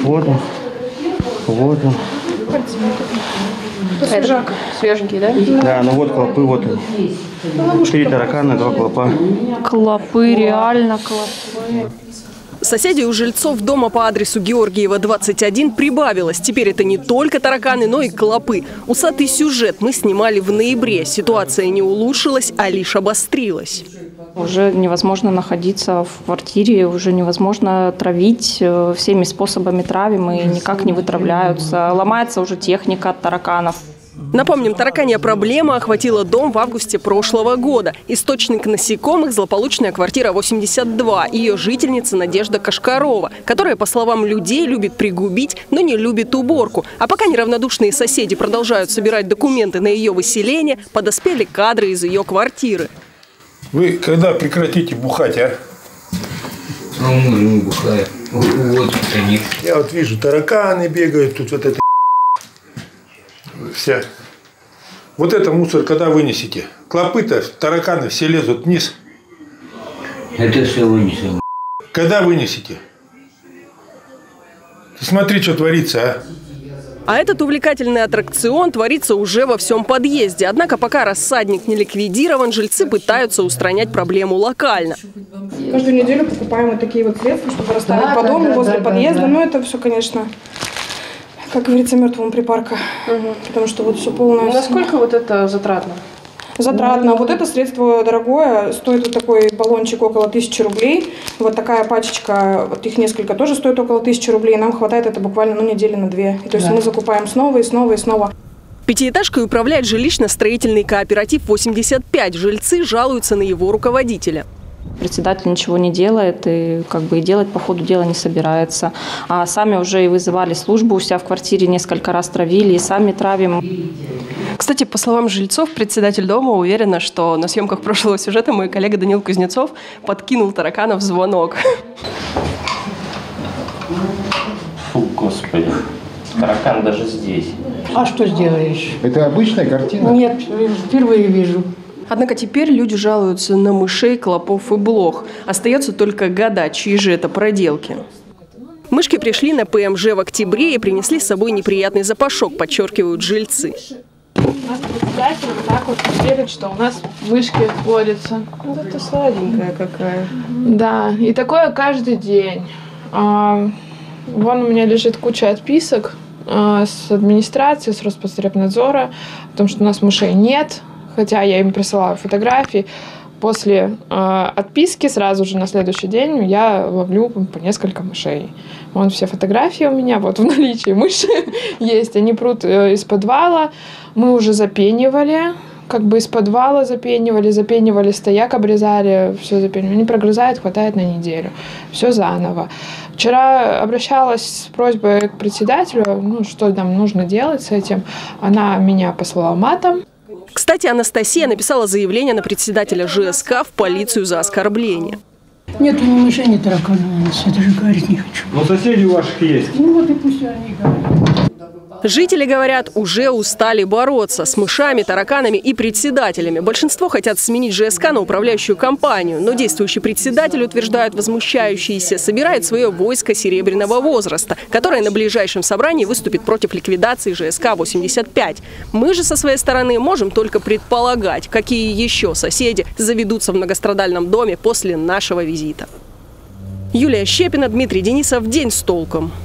Вот он. Вот он. Свежак. Свеженький, да? Да, ну вот клопы, вот они. 4 таракана, 2 клопа. Клопы, реально клопы. Соседей у жильцов дома по адресу Георгиева, 21 прибавилось. Теперь это не только тараканы, но и клопы. Усатый сюжет мы снимали в ноябре. Ситуация не улучшилась, а лишь обострилась. Уже невозможно находиться в квартире, уже невозможно травить. Всеми способами травим и никак не вытравляются. Ломается уже техника от тараканов. Напомним, тараканья проблема охватила дом в августе прошлого года. Источник насекомых – злополучная квартира 82. Ее жительница Надежда Кашкарова, которая, по словам людей, любит пригубить, но не любит уборку. А пока неравнодушные соседи продолжают собирать документы на ее выселение, подоспели кадры из ее квартиры. Вы когда прекратите бухать, а? А мы не бухаем. Вот они. Я вот вижу, тараканы бегают, тут вот это вся. Вот это мусор когда вынесете? Клопы-то, тараканы все лезут вниз. Это все вынесем. Когда вынесете? Смотри, что творится, а? А этот увлекательный аттракцион творится уже во всем подъезде. Однако пока рассадник не ликвидирован, жильцы пытаются устранять проблему локально. Каждую неделю покупаем вот такие вот средства, чтобы расставить по дому, возле подъезда. Но это все, конечно, как говорится, мертвому припарка. Потому что вот все полное. Насколько вот это затратно? Затратно. Вот это средство дорогое. Стоит вот такой баллончик около 1000 рублей. Вот такая пачечка, вот их несколько, тоже стоит около 1000 рублей. Нам хватает это буквально недели на 2. И, то есть мы закупаем снова и снова и снова. Пятиэтажкой управляет жилищно-строительный кооператив 85. Жильцы жалуются на его руководителя. Председатель ничего не делает и и делать по ходу дела не собирается. А сами уже и вызывали службу у себя в квартире, несколько раз травили и сами травим. Кстати, по словам жильцов, председатель дома уверена, что на съемках прошлого сюжета мой коллега Данил Кузнецов подкинул тараканов в звонок. Фу, господи. Таракан даже здесь. А что сделаешь? Это обычная картина? Нет, впервые вижу. Однако теперь люди жалуются на мышей, клопов и блох. Остается только гадать, чьи же это проделки. Мышки пришли на ПМЖ в октябре и принесли с собой неприятный запашок, подчеркивают жильцы. У нас председатель вот так вот верит, что у нас мышки водятся. Вот это сладенькая какая. Да, и такое каждый день. Вон у меня лежит куча отписок с администрации, с Роспотребнадзора о том, что у нас мышей нет, хотя я им присылала фотографии. После отписки сразу же на следующий день я ловлю по несколько мышей. Вон все фотографии у меня, вот в наличии мыши есть. Они прут из подвала. Мы уже запенивали, из подвала запенивали, стояк обрезали, все запенивали. Они прогрызают, хватает на неделю. Все заново. Вчера обращалась с просьбой к председателю, что нам нужно делать с этим. Она меня послала матом. Кстати, Анастасия написала заявление на председателя ЖСК в полицию за оскорбление. Нет, ни мышей, ни тараканов. Это же говорить не хочу. Но соседи у ваших есть. Ну вот и пусть они говорят. Жители, говорят, уже устали бороться с мышами, тараканами и председателями. Большинство хотят сменить ЖСК на управляющую компанию. Но действующий председатель, утверждают возмущающиеся, собирает свое войско серебряного возраста, которое на ближайшем собрании выступит против ликвидации ЖСК 85. Мы же со своей стороны можем только предполагать, какие еще соседи заведутся в многострадальном доме после нашего визита. Юлия Щепина, Дмитрий Денисов. День с толком.